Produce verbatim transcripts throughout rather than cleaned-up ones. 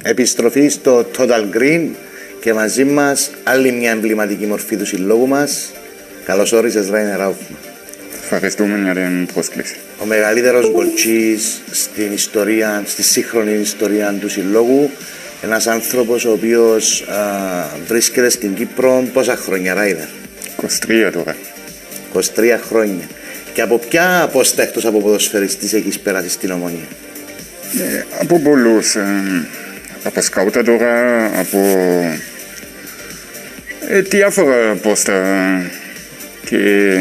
Επιστροφή στο Total Green και μαζί μας άλλη μια εμβληματική μορφή του συλλόγου μας. Καλώς όρισες, Ράινερ Άουφμαν. Ευχαριστούμε για την πρόσκληση. Ο μεγαλύτερος γκολτσής στην ιστορία, στη σύγχρονη ιστορία του συλλόγου. Ένας άνθρωπος ο οποίος α, βρίσκεται στην Κύπρο πόσα χρόνια, Ράινερ? είκοσι τρία τώρα. είκοσι τρία χρόνια. Και από ποια απόστα εκτός από ποδοσφαιριστής έχεις περάσει στην Ομονία? Ε, από πολλούς. Ε, από σκάουτα τώρα, από ε, διάφορα πόστα. Και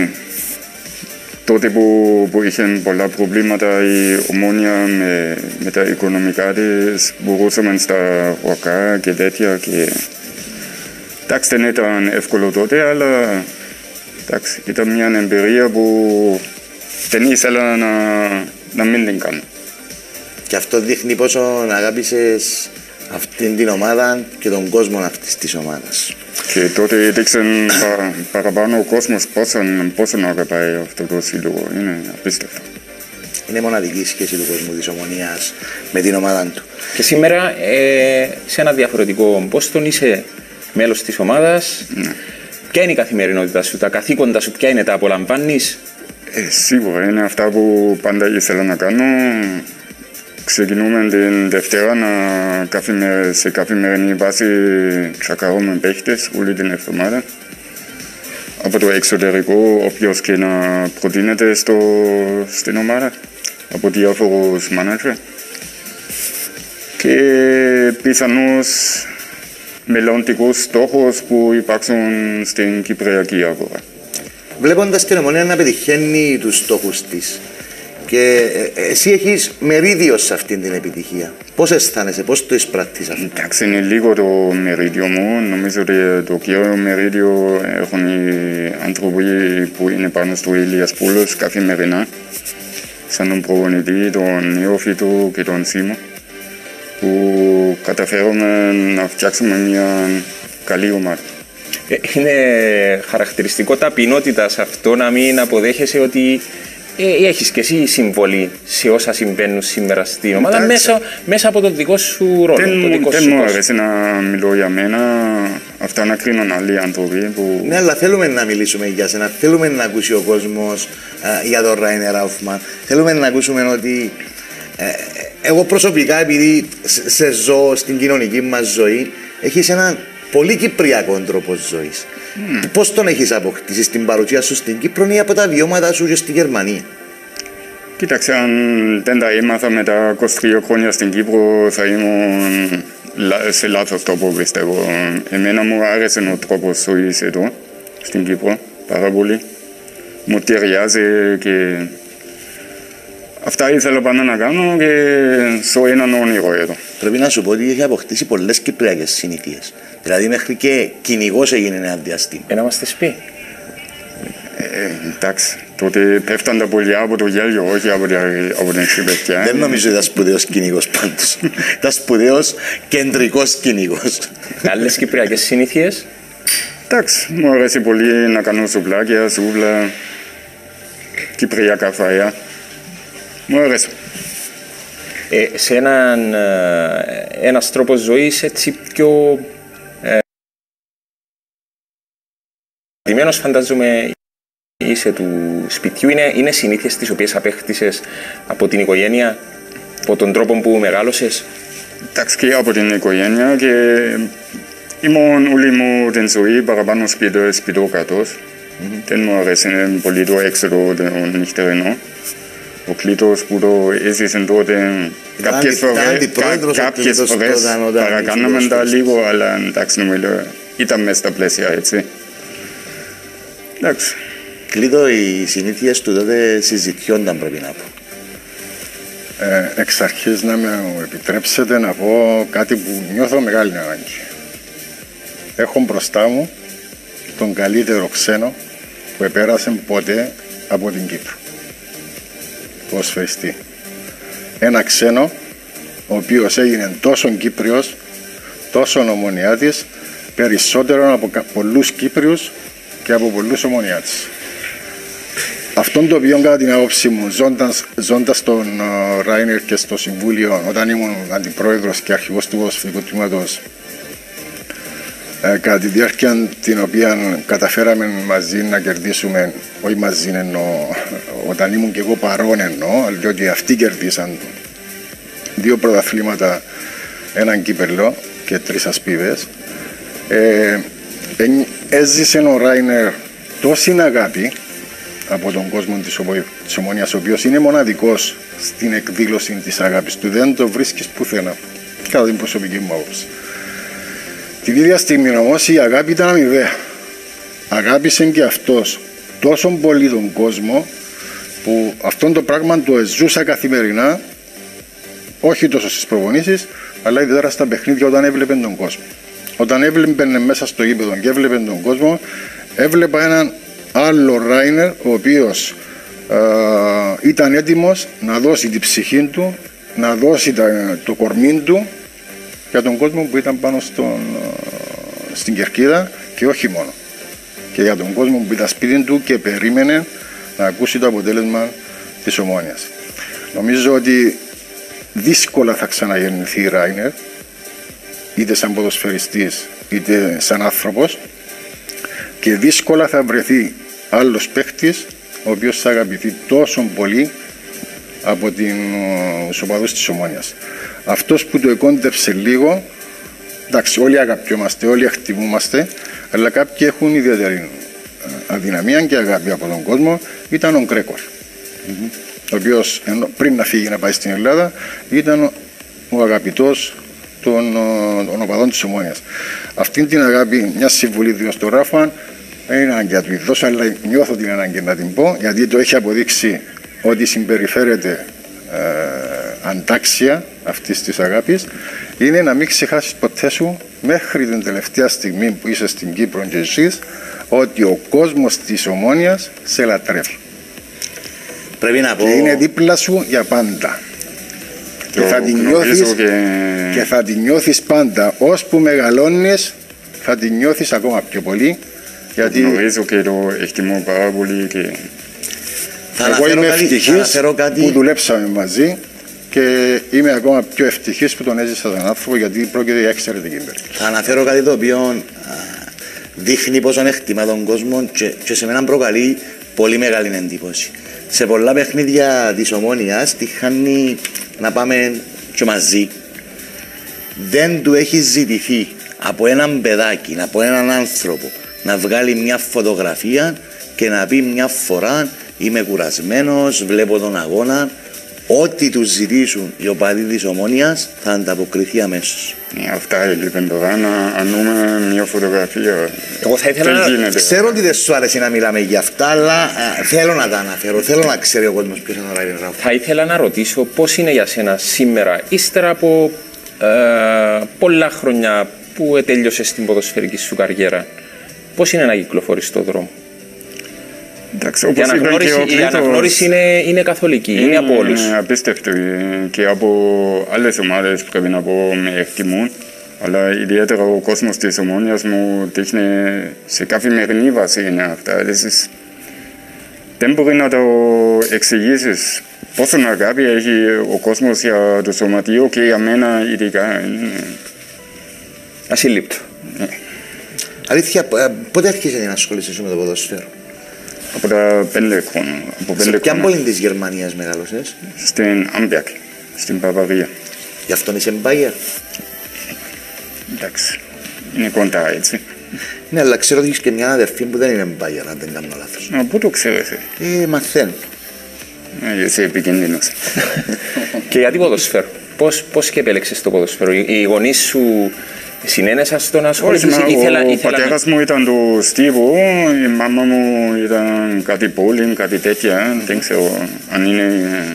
τότε που, που είχαν πολλά προβλήματα η Ομόνια με, με τα οικονομικά της, μπορούσαμε στα ροκά και τέτοια. Και, εντάξει, δεν ήταν εύκολο τότε, αλλά εντάξει, ήταν μια εμπειρία που δεν ήθελα να, να μην την κάνω. Και αυτό δείχνει πόσο αγάπησες αυτήν την ομάδα και τον κόσμο αυτής της ομάδας. Και τότε έδειξαν πα, παραπάνω ο κόσμος πόσο να αγαπάει αυτό το σύλλογο. Είναι απίστευτο. Είναι μοναδική η σχέση του κόσμου της Ομονίας με την ομάδα του. Και σήμερα ε, σε ένα διαφορετικό πόστο είσαι μέλος της ομάδας. Ναι. Ποια είναι η καθημερινότητα σου, τα καθήκοντα σου, ποια είναι, τα απολαμβάνεις? Ε, σίγουρα είναι αυτά που πάντα ήθελα να κάνω. Ξεκινούμε την Δευτέρα να καθημερι... σε καθημερινή βάση τσακάρουμε παίχτες όλη την εβδομάδα. Από το εξωτερικό, όποιος και να προτείνεται στο... στην ομάδα, από διάφορους μάνατζερ. Και πιθανώς μελλοντικούς στόχους που υπάρχουν στην κυπριακή αγορά. Βλέποντας την Ομονία να πετυχαίνει τους στόχους της και εσύ έχεις μερίδιο σε αυτήν την επιτυχία, πώς αισθάνεσαι, πώς το εισπράττεις αυτό? Εντάξει, είναι λίγο το μερίδιο μου. Νομίζω ότι το κύριο μερίδιο έχουν οι άνθρωποι που είναι πάνω στο Ηλίας Πούλος καθημερινά, σαν τον προπονητή, τον νεόφυτο και τον Σίμω, που καταφέρουμε να φτιάξουμε μια καλή ομάδα. Είναι χαρακτηριστικό ταπεινότητα σε αυτό να μην αποδέχεσαι ότι ε, έχεις και εσύ συμβολή σε όσα συμβαίνουν σήμερα στην ομάδα μέσα, μέσα από τον δικό σου ρόλο. Δεν μου αρέσει να μιλώ για μένα, αυτά να κρίνουν άλλοι άνθρωποι. Που... Ναι, αλλά θέλουμε να μιλήσουμε για σένα, θέλουμε να ακούσει ο κόσμος ε, για τον Ράινερ Άουφμαν. Θέλουμε να ακούσουμε ότι ε, εγώ προσωπικά, επειδή σε ζω στην κοινωνική μας ζωή, έχεις έναν πολύ κυπριακό τρόπο ζωής. Mm. Πώς τον έχεις αποκτήσει στην παρουσία σου στην Κύπρο ή από τα βιώματα σου και στη Γερμανία? Κοίταξε, αν δεν τα έμαθα με τα είκοσι τρία χρόνια στην Κύπρο, θα ήμουν σε λάθος τόπο, πιστεύω. Εμένα μου άρεσε ο τρόπος ζωής εδώ, στην Κύπρο, πάρα πολύ. Μου ταιριάζει και αυτά ήθελα πάντα να κάνω και ζω έναν όνειρο εδώ. Πρέπει να σου πω ότι έχει αποκτήσει πολλές κυπριακές συνήθειες. Δηλαδή μέχρι και κυνηγός έγινε ένα διάστημα. Ε, να μας τις πει. Ε, εντάξει, τότε πέφταν τα πουλιά από το γέλιο, όχι από, από την ξυπευτιά. Δεν νομίζω ότι ήταν σπουδαίος κυνηγός πάντως. Ήταν σπουδαίος κεντρικός κυνηγός. Άλλες κυπριακές συνήθειες? Εντάξει, μου αρέσει πολύ να κάνω σουβλάκια, σούβλα, κυπριακά φαΐα. Μου αρέσει. Ε, σε έναν ένας τρόπος ζωής έτσι πιο ε, ντυμένος, φαντάζομαι είσαι του σπιτιού, είναι, είναι συνήθειες τις οποίες απέκτησες από την οικογένεια, από τον τρόπο που μεγάλωσες? Εντάξει, και από την οικογένεια και ήμουν όλη μου την ζωή παραπάνω σπιτό, σπιτό κάτω. Mm-hmm. Δεν μου αρέσει πολύ το έξοδο, το νυχτερινό. Ο Κλήτος που το έζησαν τότε κάποιες φορές παρακάναμε τα λίγο, αλλά εντάξει νομίζω ήταν μέσα στα πλαίσια έτσι. Εντάξει. Κλήτο, οι συνήθειες του τότε συζητιόνταν, πρέπει να πω. Ε, εξ αρχής να μου επιτρέψετε να πω κάτι που νιώθω μεγάλη ανάγκη. Έχω μπροστά μου τον καλύτερο ξένο που επέρασε ποτέ από την Κύπρο. Ποδοσφαιριστή. Ένα ξένο ο οποίος έγινε τόσο Κύπριος, τόσο Ομονιάτης, περισσότερο από πολλούς Κύπριους και από πολλούς Ομονιάτες. αυτόν το οποίο κατά την άποψή μου, ζώντας, ζώντας τον uh, Ράινερ και στο Συμβούλιο, όταν ήμουν αντιπρόεδρος και αρχηγός του ποδοσφαιρικού τμήματος, ε, κατά τη διάρκεια την οποία καταφέραμε μαζί να κερδίσουμε, όχι μαζί εννοώ, όταν ήμουν και εγώ παρόν εννοώ, διότι αυτοί κερδίσαν δύο πρωταθλήματα, έναν κύπελλο και τρεις ασπίδες. Ε, έζησε ο Ράινερ τόση αγάπη από τον κόσμο της, της Ομόνιας, ο οποίος είναι μοναδικός στην εκδήλωση της αγάπης του. Δεν το βρίσκεις πουθενά, κατά την προσωπική μου άποψη. Την ίδια στιγμή όμως η αγάπη ήταν αμοιβαία. Αγάπησε και αυτός τόσο πολύ τον κόσμο που αυτόν το πράγμα το ζούσα καθημερινά, όχι τόσο στις προπονήσεις, αλλά ιδιαίτερα στα παιχνίδια όταν έβλεπε τον κόσμο. Όταν έβλεπε μέσα στο γήπεδο και έβλεπε τον κόσμο, έβλεπα έναν άλλο Ράινερ, ο οποίος ε, ήταν έτοιμος να δώσει την ψυχή του, να δώσει τα, το κορμί του για τον κόσμο που ήταν πάνω στον, ε, στην κερκίδα και όχι μόνο. Και για τον κόσμο που ήταν σπίτι του και περίμενε να ακούσει το αποτέλεσμα της Ομόνοιας. Νομίζω ότι δύσκολα θα ξαναγεννηθεί η Ράινερ, είτε σαν ποδοσφαιριστής είτε σαν άνθρωπος, και δύσκολα θα βρεθεί άλλος παίχτης ο οποίος θα αγαπηθεί τόσο πολύ από τους οπαδούς της Ομόνοιας. Αυτός που το εκόντεψε λίγο, εντάξει, όλοι αγαπιόμαστε, όλοι εκτιμούμαστε, αλλά κάποιοι έχουν ιδιαίτερη αδυναμία και αγάπη από τον κόσμο, ήταν ο Γκρέκορ. Mm-hmm. Ο οποίος πριν να φύγει να πάει στην Ελλάδα ήταν ο αγαπητός των, των οπαδών της Ομόνοιας. Αυτή την αγάπη, μια συμβουλή δίνω στον Ράφα, δεν είναι ανάγκη να του δώσω, αλλά νιώθω την ανάγκη να την πω, γιατί το έχει αποδείξει ότι συμπεριφέρεται ε, αντάξια αυτής της αγάπης, είναι να μην ξεχάσεις ποτέ σου μέχρι την τελευταία στιγμή που είσαι στην Κύπρο και ζεις, ότι ο κόσμος της Ομόνοιας σε λατρεύει. Πρέπει να πω... Και είναι δίπλα σου για πάντα. Και θα, την νιώθεις, και... και θα την νιώθεις πάντα. Ώσπου μεγαλώνεις θα την νιώθεις ακόμα πιο πολύ. Γιατί γνωρίζω και το εκτιμώ πάρα πολύ. Και... Θα εγώ είμαι κάτι, ευτυχής κάτι... που δουλέψαμε μαζί και είμαι ακόμα πιο ευτυχής που τον έζησα σαν άνθρωπο, γιατί πρόκειται για εξαιρετική περίπτωση. Θα αναφέρω κάτι το οποίο α, δείχνει πόσο εκτιμά τον κόσμο και, και σε μένα προκαλεί πολύ μεγάλη εντύπωση. Σε πολλά παιχνίδια της Ομόνοιας τη χάνει να πάμε και μαζί. Δεν του έχει ζητηθεί από έναν παιδάκι, από έναν άνθρωπο να βγάλει μια φωτογραφία και να πει μια φορά είμαι κουρασμένος, βλέπω τον αγώνα. Ό,τι τους ζητήσουν οι οπαδοί της Ομόνοιας θα ανταποκριθεί αμέσως. Ε, αυτά έλειπαν τώρα, να ανούμε μια φωτογραφία. Εγώ θα ήθελα να... Ξέρω ότι δεν σου άρεσε να μιλάμε για αυτά, αλλά α, θέλω να τα αναφέρω, θέλω να ξέρει ο κόσμος ποιος είναι ο Ράινερ Ράφα. Θα ήθελα να ρωτήσω πώς είναι για σένα σήμερα, ύστερα από ε, πολλά χρόνια που ετέλειωσες στην ποδοσφαιρική σου καριέρα, πώς είναι να κυκλοφορείς στον δρόμο? Εντάξει, η αναγνώριση, η Κλήτος, αναγνώριση είναι, είναι καθολική, είναι, είναι από όλους. Είναι απίστευτο και από άλλες ομάδες πρέπει να πω με εκτιμούν, αλλά ιδιαίτερα ο κόσμος της Ομόνοιας μου δείχνει σε καθημερινή βάση είναι αυτά. Ist, δεν μπορεί να το εξηγήσεις πόσο αγάπη έχει ο κόσμος για το σωματείο και για μένα ειδικά. Ασύλληπτο. Ναι. Αλήθεια, πότε άρχισε να ασχολείσαι με το ποδόσφαιρο? Από τα πέντε χρόνια. Σε ποια πόλη της Γερμανίας μεγάλωσες? Στην Άμπεργκ, στην Μπαβαρία. Γι' αυτόν είσαι Μπάγερ? Εντάξει, είναι κοντά έτσι. Ναι, αλλά ξέρω ότι έχεις και μια αδερφή που δεν είναι Μπάγερ, αν δεν κάνω λάθος. Α, πού το ξέρεις? Ε, μαθαίνω. Ε, είσαι επικίνδυνος. Και γιατί ποδοσφαίρο? Πώς, πώς και επέλεξες το ποδοσφαίρο? Οι γονείς σου συνένεσαν στο να ασχοληθείς? Ο ήθελα, πατέρας να... μου ήταν το Στίβο, η μάμα μου ήταν κάτι πόλη, κάτι τέτοια, mm-hmm. δεν ξέρω αν είναι...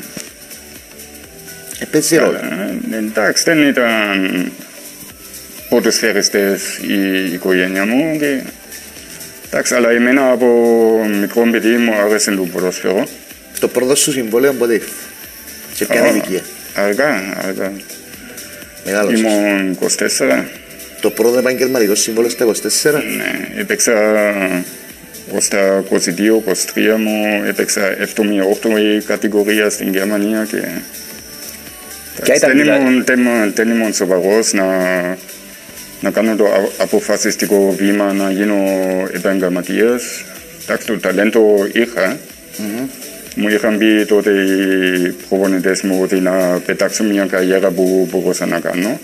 Επέζει ρόλο. Εντάξει, δεν ήταν ποδοσφαιριστές η οικογένεια μου. Και... εντάξει, αλλά εμένα από μικρό παιδί μου άρεσε το ποδοσφαίρο. Το πρώτο σου συμβόλαιο πότε ήρθε? Σε ποια ηλικία? Αργά, αργά. Μεγάλωσες. Ήμουν είκοσι τέσσερα. Το πρώτο επαγγελματικό συμβόλαιο στα είκοσι τέσσερα. Ναι, έπαιξα ως τα είκοσι δύο είκοσι τρία μου έπαιξα έβδομη όγδοη κατηγορία στην Γερμανία και δεν ήμουν, δεν ήμουν σοβαρός να, να κάνω το αποφασιστικό βήμα να γίνω επαγγελματίας. Εντάξει, το ταλέντο είχα. Mm-hmm. Μου είχαν πει τότε οι προπονητές μου ότι να πετάξω μια καριέρα που μπορούσα να κάνω.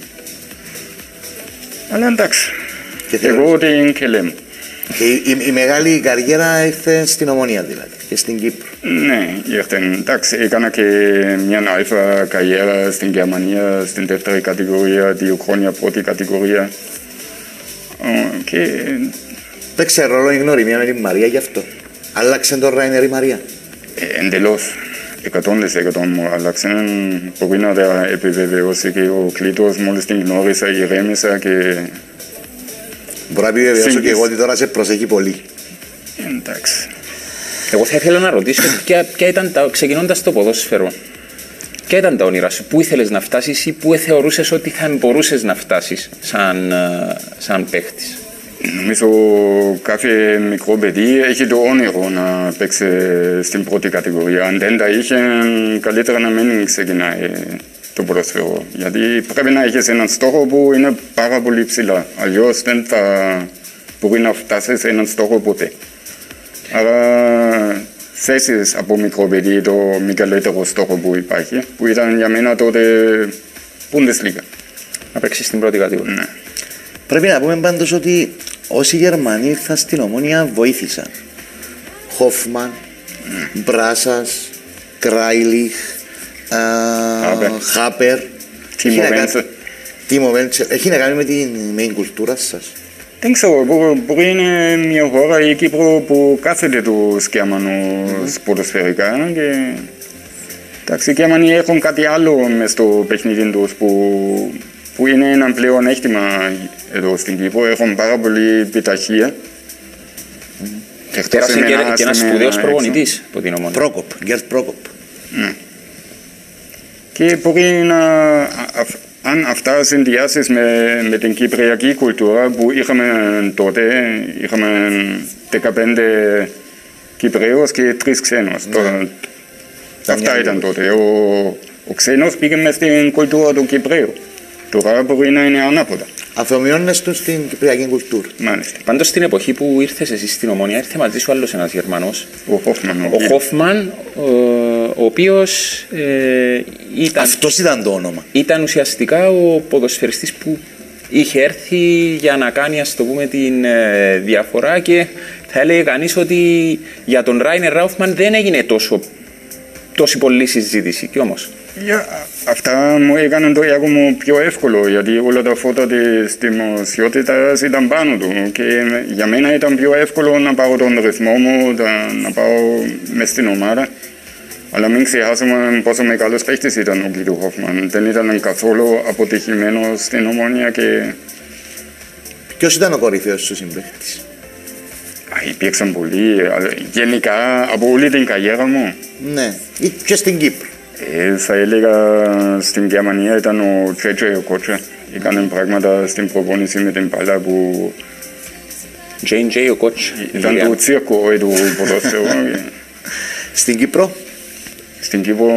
Αλλά εντάξει, εγώ την κελέ μου. Και η, η, η μεγάλη καριέρα ήρθε στην Ομόνια δηλαδή και στην Κύπρο. Ναι, ήρθε. Εντάξει, έκανα και μια αλφα καριέρα στην Γερμανία, στην δεύτερη κατηγορία, δύο χρόνια πρώτη κατηγορία. Και... Παίξε ρόλο η γνωριμία με τη Μαρία γι' αυτό. Άλλαξε τον Ράινερ η Μαρία. Ε, εντελώς. εκατό τοις εκατό μου άλλαξε. Μπορεί να τα επιβεβαιώσει και ο Κλήτος μόλις την γνώρισα, ηρέμησα και... Μπορώ να επιβεβαιώσω και εγώ ότι τώρα σε προσέχει πολύ. Εντάξει. Εγώ θα ήθελα να ρωτήσω ποια, ποια ήταν τα, ξεκινώντας το ποδόσφαιρο, ποια ήταν τα όνειρά σου, πού ήθελες να φτάσεις ή πού θεωρούσες ότι θα μπορούσες να φτάσεις σαν, σαν παίχτης. Νομίζω κάθε μικρό παιδί έχει το όνειρο να παίξει στην πρώτη κατηγορία. Αν δεν τα είχε, καλύτερα να μην ξεκινάει το ποδόσφαιρο. Γιατί πρέπει να έχεις έναν στόχο που είναι πάρα πολύ ψηλά. Αλλιώς δεν θα μπορεί να φτάσεις σε έναν στόχο ποτέ. Άρα θέσεις από μικρό παιδί το μεγαλύτερο στόχο που υπάρχει, που ήταν για μένα τότε Bundesliga. Να παίξεις στην πρώτη κατηγορία. Ναι. Πρέπει να πούμε πάντως ότι όσοι Γερμανοί ήρθαν στην Ομόνια βοήθησαν. Χόφμαν, mm. Μπράσας, Κράιλιχ, Χάπερ, Τίμο Βέντσερ. Έχει να κάνει με την, με την κουλτούρα σας. Δεν ξέρω, μπορεί είναι μια χώρα η Κύπρο που κάθεται τους Γερμανούς ποδοσφαιρικά και εντάξει, οι Γερμανοί έχουν κάτι άλλο μες στο παιχνίδι τους που, που είναι ένα πλέον έκτημα εδώ στην Κύπρο. Έχουν πάρα πολύ πειθαρχία. Πέρασε και, και ένας σπουδαίος προπονητής από την Ομόνια. Πρόκοπ, Γκέρτ Πρόκοπ. Ναι. Και μπορεί να... Αν αυτά συνδυάσεις με, με την κυπριακή κουλτούρα που είχαμε τότε, είχαμε δεκαπέντε Κυπραίους και τρεις ξένους. Ναι. Τώρα, αυτά ήταν τότε. Ο, ο ξένος πήγε μες στην κουλτούρα του Κυπραίου. Τώρα μπορεί να είναι ανάποδα. Αφομοιώνες του στην κυπριακή κουλτούρα. Μάλιστα. Πάντως στην εποχή που ήρθες εσύ στην Ομόνια, ήρθε μαζί σου άλλος ένας Γερμανός. Ο Χόφμαν. Ο Χόφμαν, ο, ο οποίος ε, ήταν... Αυτός ήταν το όνομα. Ήταν ουσιαστικά ο ποδοσφαιριστής που είχε έρθει για να κάνει, ας το πούμε, την ε, διαφορά και θα έλεγε κανείς ότι για τον Ράινερ Ράουφμαν δεν έγινε τόσο, τόση πολλή συζήτηση. Κι όμως. Ja, αυτά μου έκαναν το έργο μου πιο εύκολο, γιατί όλα τα φώτα της δημοσιότητας ήταν πάνω του και για μένα ήταν πιο εύκολο να πάρω τον ρυθμό μου, να πάω μες στην ομάδα. Αλλά μην ξεχάσουμε πόσο μεγάλος παίκτης ήταν ο Guido Hoffmann. Δεν ήταν καθόλου αποτυχημένος στην Ομόνια και... Ποιος ήταν ο κορυφαίος σου συμπαίκτης? Υπήρξαν πολλοί, γενικά από όλη την καριέρα μου. Ναι, και στην Κύπρο. Ε, θα έλεγα στην Γερμανία ήταν ο Τζέιτζε Οκότσα. Έκανε πράγματα στην προπόνηση με την μπάλα που... τζέι τζέι Οκότσα. Ήταν το τσίρκο του ποδόσφαιρου. Στην Κύπρο? Στην Κύπρο...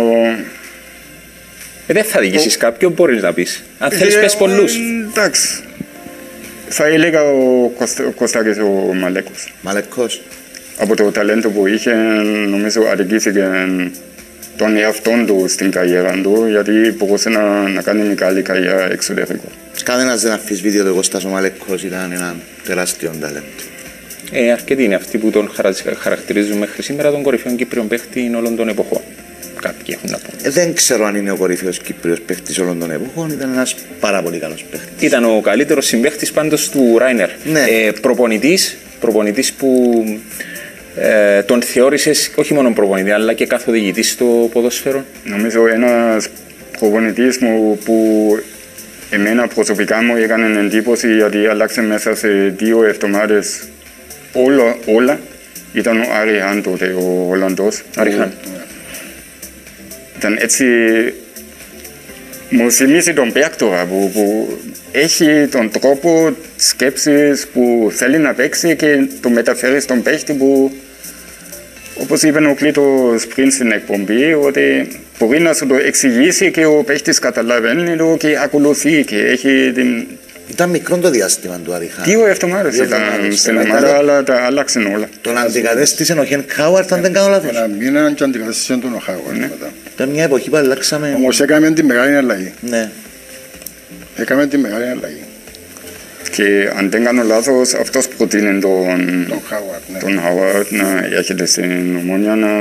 Ε, δεν θα διοικήσεις κάποιον, μπορείς να πεις. Αν θέλεις πες πολλούς. Εντάξει. Θα έλεγα ο Κωστάκης ο Μαλέκος. Μαλέκος. Από το ταλέντο που είχε, νομίζω αδικήθηκε τον εαυτόν του στην καριέρα του, γιατί μπορούσε να, να κάνει μεγάλη καριέρα εξωτερικό. Κανένας δεν αμφισβητεί ότι ο Κωστάς ο Μαλέκος ήταν ένα τεράστιο ταλέντο. Ε, αρκετοί είναι αυτοί που τον χαρακτηρίζουν μέχρι σήμερα τον κορυφαίο Κύπριον παίχτη όλων των εποχών. Κάποιοι έχουν να πούν. Ε, δεν ξέρω αν είναι ο κορυφαίος Κύπριος παίχτης όλων των εποχών. Ήταν ένας πάρα πολύ καλός παίχτης. Ήταν ο καλύτερος συμπαίχτης πάντως του Ράινερ. Ναι. Ε, προπονητής, προπονητής που ε, τον θεώρησες όχι μόνο προπονητή, αλλά και καθοδηγητή στο ποδόσφαιρο. Νομίζω ένας προπονητής μου που εμένα προσωπικά μου έκανε εντύπωση, γιατί άλλαξε μέσα σε δύο εβδομάδες όλα, όλα. Ήταν ο Άρη Χάν τότε, ο Ολλανδός. Άρη Χάν. Ήταν έτσι μου θυμίζει τον παίκτορα που, που έχει τον τρόπο σκέψης που θέλει να παίξει και το μεταφέρει στον παίκτη που, όπως είπε ο Κλήτος πριν στην εκπομπή, ότι μπορεί να σου το εξηγήσει και ο παίκτης καταλαβαίνει το και ακολουθεί και έχει την... Ήταν μικρό το διάστημα του Άριχα. Δύο εβδομάδες ήταν στην ομάδα, αλλά τα άλλαξαν όλα. Τον αντικατέστησε ο Χεν Χάουαρτ, αν δεν κάνω λάθος. Ένα μήνα και αντικατέστησε τον ο Χάουαρτ μετά. Ήταν μια εποχή που αλλάξαμε... Όμως έκαμε τη μεγάλη αλλαγή. Ναι. Έκαμε τη μεγάλη αλλαγή. Και αν δεν κάνω λάθος, αυτός προτείνει τον, Τον Χάουαρτ, ναι. τον Χάουαρτ να έρχεται στην Ομόνια να,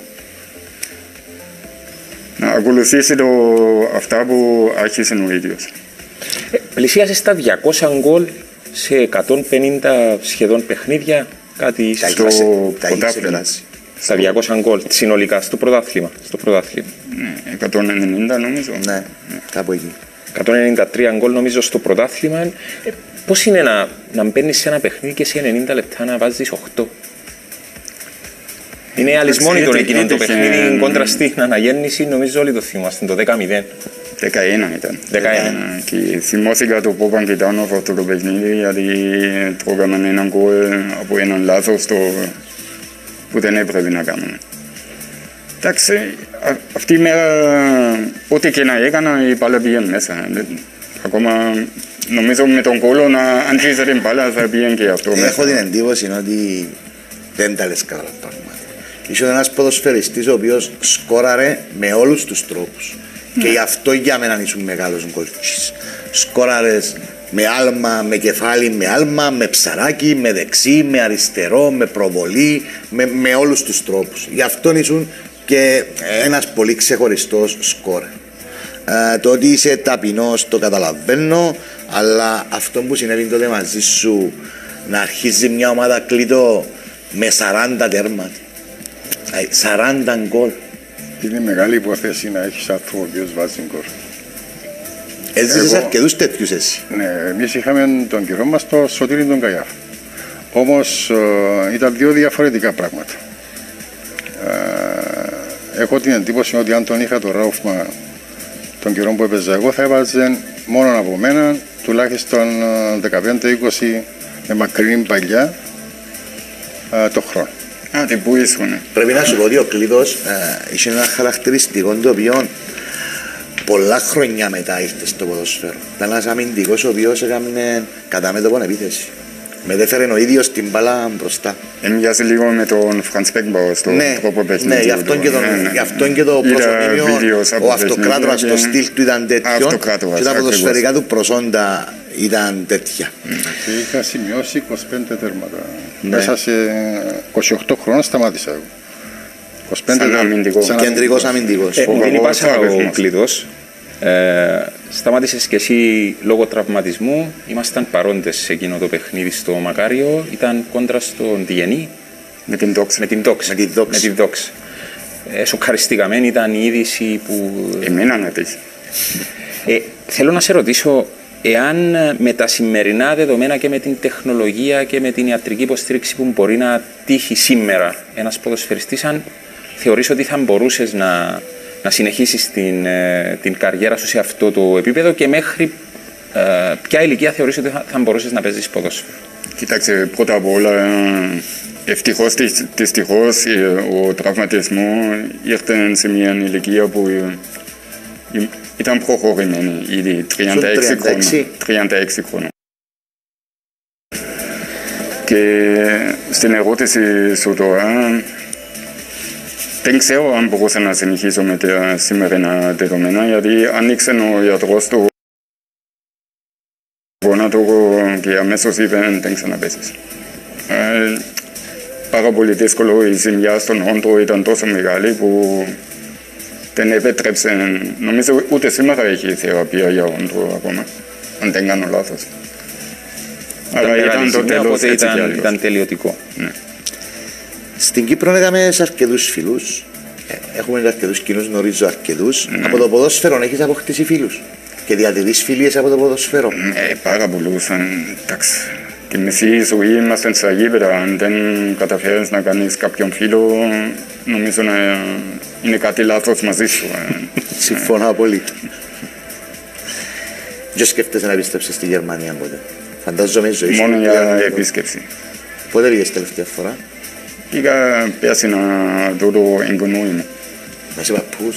να ακολουθήσει το, αυτά που άρχισε ο ίδιος. Ε, πλησίασε στα διακόσια γκολ σε εκατόν πενήντα σχεδόν παιχνίδια, κάτι Τα στο είχε- τα είχε πρωτάθλημα. περάσει. Στα διακόσια γκολ συνολικά στο πρωτάθλημα. Στο πρωτάθλημα. Ναι, εκατόν ενενήντα νομίζω. Ναι, κάπου εκεί. εκατόν ενενήντα τρία γκολ νομίζω στο πρωτάθλημα. Ε, πώς είναι να, να μπαίνεις σε ένα παιχνίδι και σε ενενήντα λεπτά να βάζεις οκτώ. Είναι αλυσμόνητο έτυχε- εκείνο το έτυχε- παιχνίδι κόντρα στην αναγέννηση, νομίζω όλοι το θυμάστε, το δέκα μηδέν. δεκαένα ήταν. δεκαένα. Και θυμώθηκα το Πόπαν Κιτάνοφ αυτό το παιχνίδι, γιατί τρώγαμε έναν γκολ από έναν λάθος το, που δεν έπρεπε να κάνουμε. Εντάξει, α- αυτή η μέρα ό,τι και να έκανα η μπάλα πήγαινε μέσα. Ακόμα νομίζω με τον κόλλο να αντλήσει την μπάλα θα πήγαινε και αυτό μέσα. Έχω την εντύπωση ότι δεν τα λες καλά πράγματα. Είσαι ένας ποδοσφαιριστής ο οποίος σκόραρε με όλους τους τρόπους. Και γι' αυτό για μένα ήσουν μεγάλος γκολτσής. Σκόραρες με άλμα, με κεφάλι, με άλμα, με ψαράκι, με δεξί, με αριστερό, με προβολή, με, με όλους τους τρόπους. Γι' αυτό ήσουν και ένας πολύ ξεχωριστός σκόρερ. Ε, το ότι είσαι ταπεινός το καταλαβαίνω, αλλά αυτό που συνέβη τότε μαζί σου να αρχίζει μια ομάδα κλείτο με σαράντα τέρματα. Ε, σαράντα γκολ. Είναι μεγάλη υπόθεση να έχεις άνθρωπο ο οποίος βάζει γκολ. Έζησες Εγώ- αρκετούς τέτοιους εσύ. Ναι, εμείς είχαμε τον καιρό μας το Σωτήρι τον Καγιάφ. Όμως ε, ήταν δύο διαφορετικά πράγματα. Ε, έχω την εντύπωση ότι αν τον είχα το Ράουφμα τον καιρό που έπαιζα εγώ θα έβαζε μόνο από μένα τουλάχιστον ε, δεκαπέντε είκοσι με μακρινή παλιά ε, το χρόνο. Α, τι που ήσουν. Πρέπει να σου πω ότι ο Κλήτος ε, είχε ένα χαρακτηριστικό το οποίο πολλά χρόνια μετά ήρθε στο ποδόσφαιρο. Ήταν ένας αμυντικός ο οποίος έκανε κατά μέτωπον επίθεση. Μετέφερε ο ίδιος την μπάλα μπροστά. Μοιάζει λίγο με τον Φραντς Μπέκμπαουερ στο Ναι, τρόπο παιχνιδιού. ναι, γι' αυτόν και, τον, Ναι, ναι. γι' αυτόν και το Είδα προσωπήμιο, βίντεος από ο αυτοκράτορας παιχνίδια στο και- στυλ του ήταν τέτοιο Αυτοκράτορας, και τα ακριβώς. ποδοσφαιρικά του προσόντα ήταν τέτοια. Και είχα σημειώσει είκοσι πέντε τέρματα. Ναι. Μέσα σε είκοσι οκτώ χρόνια σταμάτησα εγώ. είκοσι πέντε Σαν τέρματα. αμυντικό. Σαν Κεντρικός αμυντικός. Ε, μου Φοβερό δίνει πάσα ο τραυματισμός. Κλήτος. Ε, σταμάτησες και εσύ λόγω τραυματισμού. Ήμασταν παρόντες σε εκείνο το παιχνίδι στο Μακάριο. Ήταν κόντρα στον Τιγενή Με την τόξη. με την Δόξ. Με τη Δόξ. Με τη Δόξ. Ε, σοκαριστήκαμε, ήταν η είδηση που... Εμένα να πεις. Ε, θέλω να σε ρωτήσω, εάν με τα σημερινά δεδομένα και με την τεχνολογία και με την ιατρική υποστήριξη που μπορεί να τύχει σήμερα ένας ποδοσφαιριστής, αν θεωρείς ότι θα μπορούσες να, να συνεχίσεις την, ε, την καριέρα σου σε αυτό το επίπεδο και μέχρι ε, ποια ηλικία θεωρείς ότι θα, θα μπορούσες να παίζεις ποδόσφαιρο. Κοίταξε, πρώτα απ' όλα, ευτυχώς, δυστυχώς, ο τραυματισμός ήρθε σε μια ηλικία που ε, ήταν προχωρημένη, ήδη τριάντα έξι τριάντα έξι. χρόνια. τριάντα έξι χρόνια. Και στην ερώτηση σου τώρα, δεν ξέρω αν μπορούσα να συνεχίσω με τα σημερινά δεδομένα, γιατί άνοιξε ο γιατρός του γόνατο και αμέσως είπε δεν ξαναπέσεις. Ε, πάρα πολύ δύσκολο, η ζημιά στον όντρο ήταν τόσο μεγάλη που δεν επέτρεψε, νομίζω ούτε σήμερα έχει θεραπεία για όντρο ακόμα, αν δεν κάνω λάθος. Αλλά ήταν το τέλος οπότε έτσι κι ήταν, αλλιώς. ήταν τελειωτικό. Στην Κύπρο είχαμε σε αρκετούς φίλους. Ε, Έχουμε αρκετούς κοινούς, γνωρίζω αρκετούς. Από το ποδόσφαιρο έχεις αποκτήσει φίλους. Και διατηρείς φιλίες από το ποδόσφαιρο. Ναι, πάρα πολλούς. ε, Εντάξει. Τη μισή ζωή είμαστε στα γήπεδα. Αν δεν καταφέρεις να κάνεις κάποιον φίλο, νομίζω να είναι κάτι λάθος μαζί σου. ε. Συμφωνώ απόλυτα. Δεν σκέφτεσαι να επιστρέψεις στη Γερμανία ποτέ? Φαντάζομαι η ζωή σου. Μόνο για επίσκεψη. Πότε πήγες τελευταία φορά? Πήγα πέρσι να δω το εγγονούι μου. Μαζί παππούς.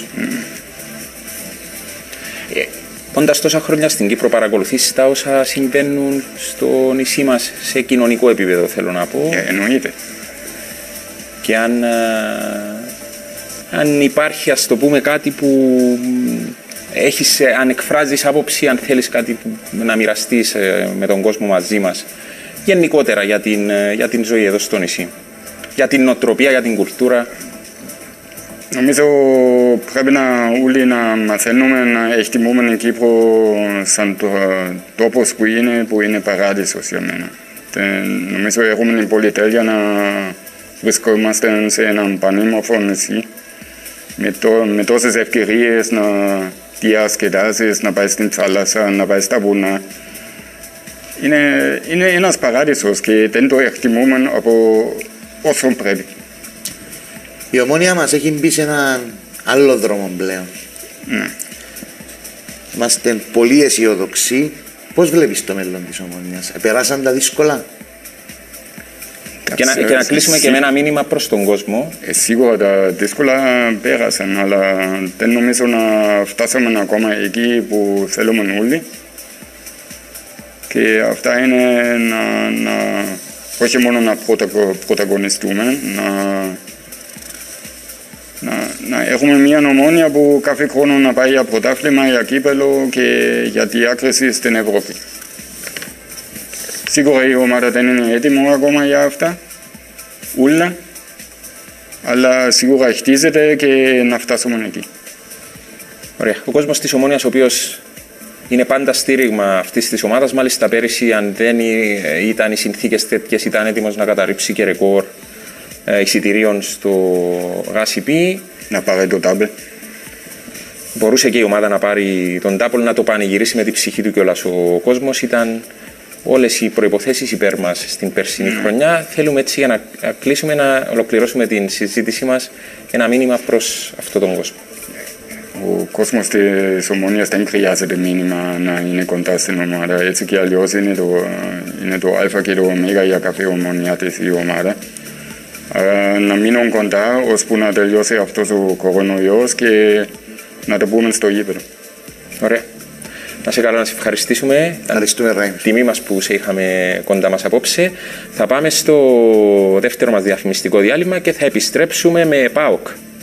Ε, όντας τόσα χρόνια στην Κύπρο, παρακολουθείς τα όσα συμβαίνουν στο νησί μας σε κοινωνικό επίπεδο, θέλω να πω. Ε, εννοείται. Και αν, α, αν υπάρχει, ας το πούμε, κάτι που έχεις, αν εκφράζεις άποψη, αν θέλεις κάτι που, να μοιραστείς με τον κόσμο μαζί μας, γενικότερα για την, για την ζωή εδώ στο νησί, για την νοοτροπία, για την κουλτούρα. Νομίζω πρέπει να όλοι να μαθαίνουμε να εκτιμούμε την Κύπρο σαν το τόπος που είναι, που είναι παράδεισος για μένα. Και νομίζω έχουμε την πολυτέλεια να βρισκόμαστε σε έναν πανέμορφο νησί με, το, με τόσες ευκαιρίες να διασκεδάσεις, να πάει στην θάλασσα, να πάει στα βουνά. Είναι, είναι ένας παράδεισος και δεν το εκτιμούμε από όσο πρέπει. Η Ομόνοια μας έχει μπει σε έναν άλλο δρόμο πλέον. Ναι. Είμαστε πολύ αισιοδοξοί. Πώς βλέπεις το μέλλον της Ομόνοιας? Περάσαν τα δύσκολα? Και να, και να κλείσουμε και με ένα μήνυμα προς τον κόσμο. Ε, σίγουρα τα δύσκολα πέρασαν, αλλά δεν νομίζω να φτάσαμε ακόμα εκεί που θέλουμε όλοι. Και αυτά είναι να, να όχι μόνο να πρωταγωνιστούμε, να, να, να έχουμε μια Ομόνοια που κάθε χρόνο να πάει για πρωτάθλημα, για κύπελο και για διάκριση στην Ευρώπη. Σίγουρα η ομάδα δεν είναι έτοιμη ακόμα για αυτά, ούλα, αλλά σίγουρα χτίζεται και να φτάσουμε εκεί. Ωραία. Ο κόσμος της Ομόνοιας, ο οποίος είναι πάντα στήριγμα αυτής της ομάδας, μάλιστα πέρυσι, αν δεν ήταν οι συνθήκες τέτοιες, ήταν έτοιμος να καταρρύψει και ρεκόρ εισιτηρίων στο ΓΑΣΥΠΗ. Να πάρει το τάμπελ. Μπορούσε και η ομάδα να πάρει τον τάπολ, να το πανηγυρίσει με την ψυχή του κιόλας. Ο κόσμος ήταν όλες οι προϋποθέσεις υπέρ μας στην περσινή mm. χρονιά. Θέλουμε έτσι, για να κλείσουμε, να ολοκληρώσουμε την συζήτησή μας, ένα μήνυμα προς αυτόν τον κόσμο. Ο κόσμος της Ομόνοιας δεν χρειάζεται μήνυμα να είναι κοντά στην ομάδα. Έτσι και αλλιώς είναι το, είναι το α και το ω για κάθε Ομόνια της η ομάδα. Αλλά να μείνουν κοντά ώσπου να τελειώσει αυτός ο κορονοϊός και να το πούμε στο γήπεδο. Ωραία. Να σε καλά, να σε ευχαριστήσουμε. Ευχαριστούμε, Ράιμερ. Τιμή μας που σε είχαμε κοντά μας απόψε. Θα πάμε στο δεύτερο μας διαφημιστικό διάλειμμα και θα επιστρέψουμε με ΠΑΟΚ.